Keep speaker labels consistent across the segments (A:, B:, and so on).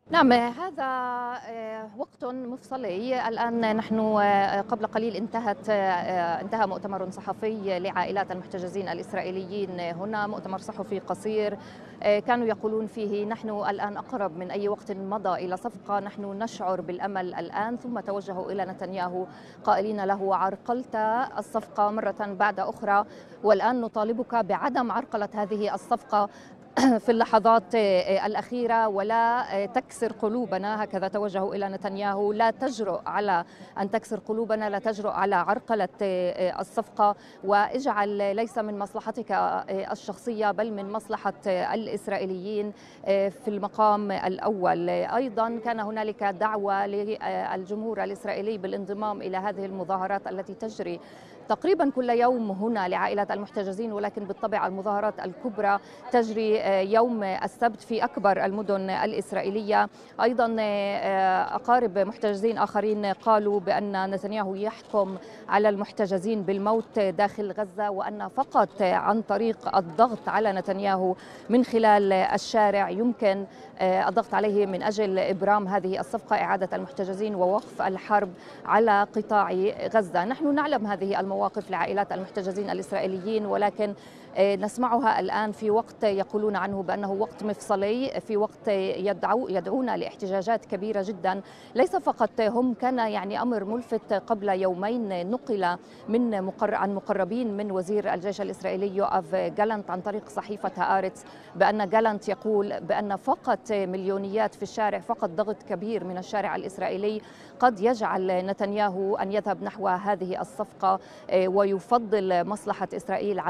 A: نعم، هذا وقت مفصلي. الآن نحن قبل قليل انتهى مؤتمر صحفي لعائلات المحتجزين الإسرائيليين هنا، مؤتمر صحفي قصير كانوا يقولون فيه نحن الآن أقرب من أي وقت مضى إلى صفقة، نحن نشعر بالأمل الآن. ثم توجهوا إلى نتنياهو قائلين له: عرقلت الصفقة مرة بعد أخرى، والآن نطالبك بعدم عرقلة هذه الصفقة في اللحظات الأخيرة، ولا تكسر قلوبنا. هكذا توجهوا إلى نتنياهو: لا تجرؤ على أن تكسر قلوبنا، لا تجرؤ على عرقلة الصفقة، واجعل ليس من مصلحتك الشخصية بل من مصلحة الإسرائيليين في المقام الأول. أيضا كان هنالك دعوة للجمهور الإسرائيلي بالانضمام إلى هذه المظاهرات التي تجري تقريبا كل يوم هنا لعائلات المحتجزين، ولكن بالطبع المظاهرات الكبرى تجري يوم السبت في أكبر المدن الإسرائيلية. أيضا أقارب محتجزين آخرين قالوا بأن نتنياهو يحكم على المحتجزين بالموت داخل غزة، وأن فقط عن طريق الضغط على نتنياهو من خلال الشارع يمكن الضغط عليه من أجل إبرام هذه الصفقة، إعادة المحتجزين ووقف الحرب على قطاع غزة. نحن نعلم هذه المواقف لعائلات المحتجزين الإسرائيليين، ولكن نسمعها الآن في وقت يقولون عنه بأنه وقت مفصلي، في وقت يدعون لاحتجاجات كبيرة جدا. ليس فقط هم، كان يعني أمر ملفت قبل يومين نقل عن مقربين من وزير الجيش الإسرائيلي يوآف جالنت عن طريق صحيفة هآرتس بأن جالنت يقول بأن فقط مليونيات في الشارع، فقط ضغط كبير من الشارع الإسرائيلي قد يجعل نتنياهو أن يذهب نحو هذه الصفقة ويفضل مصلحة إسرائيل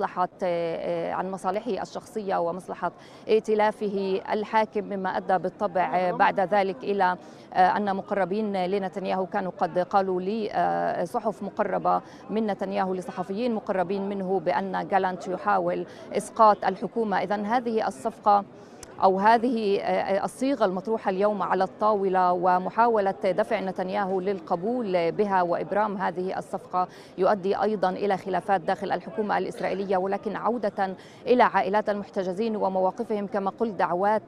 A: عن مصالحه الشخصية ومصلحة ائتلافه الحاكم، مما أدى بالطبع بعد ذلك إلى أن مقربين لنتنياهو كانوا قد قالوا لصحف مقربة من نتنياهو، لصحفيين مقربين منه، بأن جالانت يحاول إسقاط الحكومة. إذن هذه الصفقة أو هذه الصيغة المطروحة اليوم على الطاولة ومحاولة دفع نتنياهو للقبول بها وإبرام هذه الصفقة يؤدي أيضا إلى خلافات داخل الحكومة الإسرائيلية. ولكن عودة إلى عائلات المحتجزين ومواقفهم، كما قلت، دعوات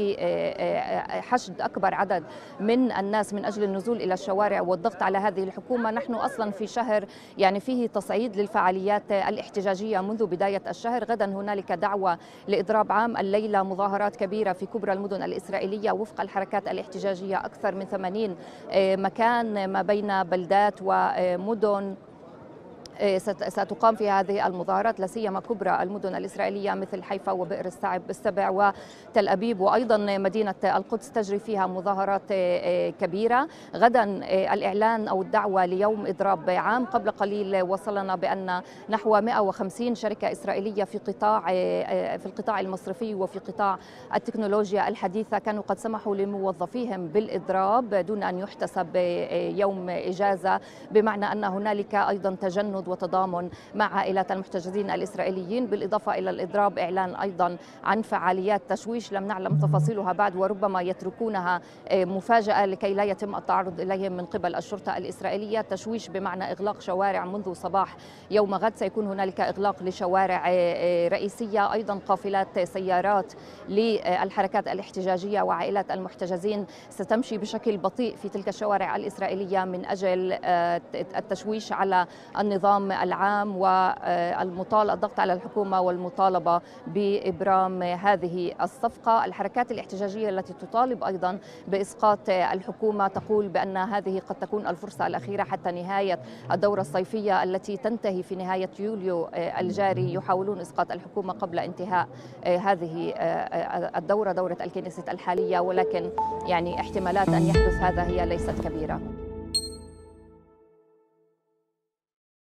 A: لحشد أكبر عدد من الناس من أجل النزول إلى الشوارع والضغط على هذه الحكومة. نحن أصلا في شهر يعني فيه تصعيد للفعاليات الاحتجاجية منذ بداية الشهر. غدا هنالك دعوة لإضراب عام، الليلة مظاهرات كبيرة في كبرى المدن الإسرائيلية وفق الحركات الاحتجاجية، أكثر من 80 مكان ما بين بلدات ومدن ستقام في هذه المظاهرات، لا سيما كبرى المدن الإسرائيلية مثل حيفا وبئر السبع وتل أبيب، وأيضا مدينة القدس تجري فيها مظاهرات كبيرة. غدا الإعلان أو الدعوة ليوم إضراب عام. قبل قليل وصلنا بأن نحو 150 شركة إسرائيلية في القطاع المصرفي وفي قطاع التكنولوجيا الحديثة كانوا قد سمحوا لموظفيهم بالإضراب دون أن يحتسب يوم إجازة، بمعنى أن هنالك أيضا تجند وتضامن مع عائلات المحتجزين الإسرائيليين. بالإضافة إلى الإضراب، إعلان أيضا عن فعاليات تشويش لم نعلم تفاصيلها بعد، وربما يتركونها مفاجأة لكي لا يتم التعرض إليهم من قبل الشرطة الإسرائيلية. تشويش بمعنى إغلاق شوارع منذ صباح يوم غد، سيكون هنالك إغلاق لشوارع رئيسية، أيضا قافلات سيارات للحركات الاحتجاجية وعائلات المحتجزين ستمشي بشكل بطيء في تلك الشوارع الإسرائيلية من أجل التشويش على النظام العام والضغط على الحكومة والمطالبة بإبرام هذه الصفقة. الحركات الاحتجاجية التي تطالب أيضا بإسقاط الحكومة تقول بأن هذه قد تكون الفرصة الأخيرة حتى نهاية الدورة الصيفية التي تنتهي في نهاية يوليو الجاري. يحاولون إسقاط الحكومة قبل انتهاء هذه الدورة، دورة الكنيست الحالية، ولكن يعني احتمالات أن يحدث هذا هي ليست كبيرة.